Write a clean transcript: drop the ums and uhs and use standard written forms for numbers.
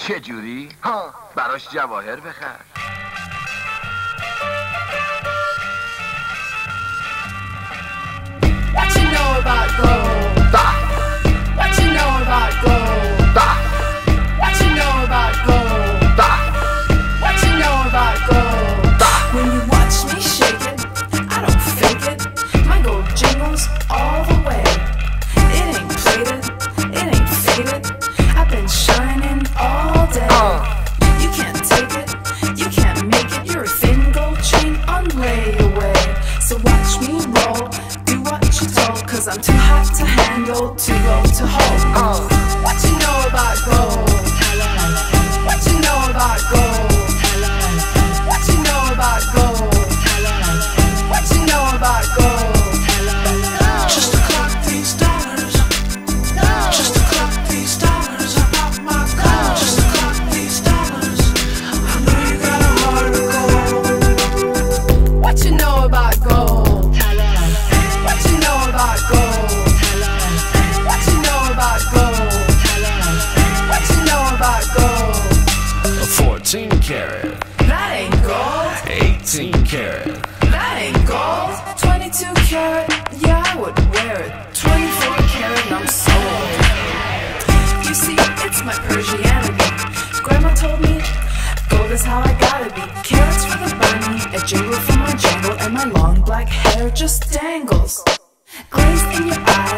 چه جوری؟ ها براش جواهر بخر. What you know about gold? What you know about gold? What you know about gold? What you know about gold? When you watch me shake it, I don't fake it. My gold jingles all the way. It ain't plated, it ain't faded. I've been shining all day. You can't take it, you can't make it. You're a thin gold chain on layaway. So watch me roll, do what you're told. Cause I'm too hot to handle, too low to hold. What you know about gold? What you know about gold? What you know about gold? What you know about gold? Just to clock these dollars. Just to clock these dollars. I bought my gold. Just to clock these dollars. I know you got a heart of gold. What you know about gold? What you know about gold? What you know about gold? What you know about gold? A 14 karat. That ain't gold. 18 karat. That ain't gold. 22 karat. Yeah, I would wear it. 24 karat. I'm sold. You see, it's my Persianity. Grandma told me gold is how I gotta be. Carats for the bunny, a jingle for my jangle, and my long black hair just dangles. Glaze in your eye,